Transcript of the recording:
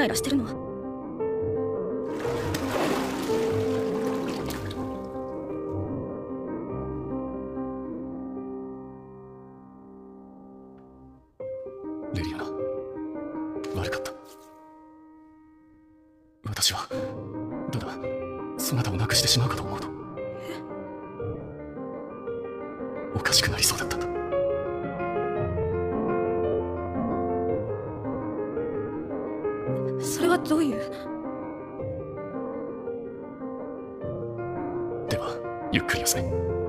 ライラしてるの。 レリアナ、悪かった。私はただそなたを亡くしてしまうかと思うとおかしくなりそうだったんだ。 それはどういう。 ではゆっくり休め。